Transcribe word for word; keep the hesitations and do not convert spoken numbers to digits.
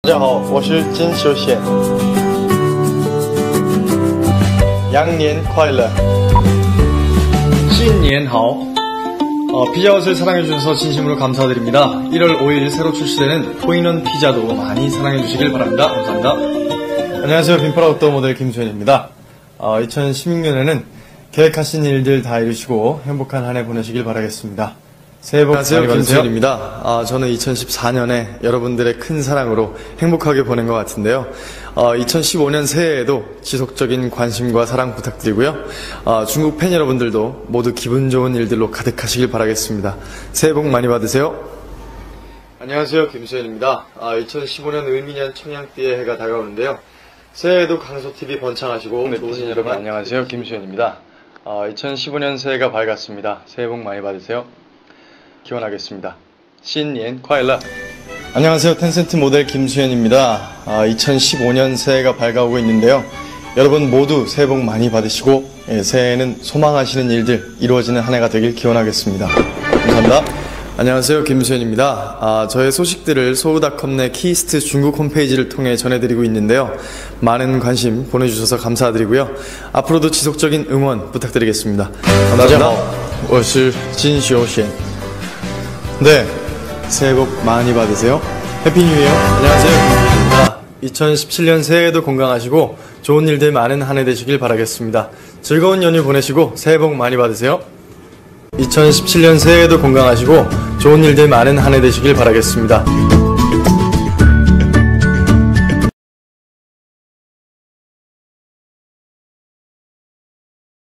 大家好，我是金修宪。羊年快乐，新年好。어, 피자헛을 사랑해주셔서 진심으로 감사드립니다. 일월 오일 새로 출시되는 포인원 피자도 많이 사랑해주시길 바랍니다. 감사합니다. 안녕하세요. 빈프라 아웃도어 모델 김수현입니다. 어, 이천십육 년에는 계획하신 일들 다 이루시고 행복한 한 해 보내시길 바라겠습니다. 새해 복 많이 받으세요. 안녕하세요. 김수현입니다. 아, 저는 이천십사 년에 여러분들의 큰 사랑으로 행복하게 보낸 것 같은데요. 어, 이천십오 년 새해에도 지속적인 관심과 사랑 부탁드리고요. 어, 중국 팬 여러분들도 모두 기분 좋은 일들로 가득하시길 바라겠습니다. 새해 복 많이 받으세요. 안녕하세요. 김수현입니다. 아, 이천십오 년 을미년 청양띠의 해가 다가오는데요. 새해에도 강소티비 번창하시고 네티즌 여러분 안녕하세요. 김수현입니다. 아, 이천십오 년 새해가 밝았습니다. 새해 복 많이 받으세요. 기원하겠습니다. 신년快乐. 안녕하세요. 텐센트 모델 김수현입니다. 아, 이천십오 년 새해가 밝아오고 있는데요. 여러분 모두 새해 복 많이 받으시고 예, 새해에는 소망하시는 일들 이루어지는 한 해가 되길 기원하겠습니다. 감사합니다. 안녕하세요. 김수현입니다. 아, 저의 소식들을 소우닷컴 내 키스트 중국 홈페이지를 통해 전해드리고 있는데요. 많은 관심 보내주셔서 감사드리고요. 앞으로도 지속적인 응원 부탁드리겠습니다. 감사합니다. 我是金修宪. 네, 새해 복 많이 받으세요. 해피 뉴 이어. 안녕하세요. 김수현입니다. 이천십칠 년 새해에도 건강하시고 좋은 일들 많은 한 해 되시길 바라겠습니다. 즐거운 연휴 보내시고 새해 복 많이 받으세요. 이천십칠 년 새해에도 건강하시고 좋은 일들 많은 한 해 되시길 바라겠습니다.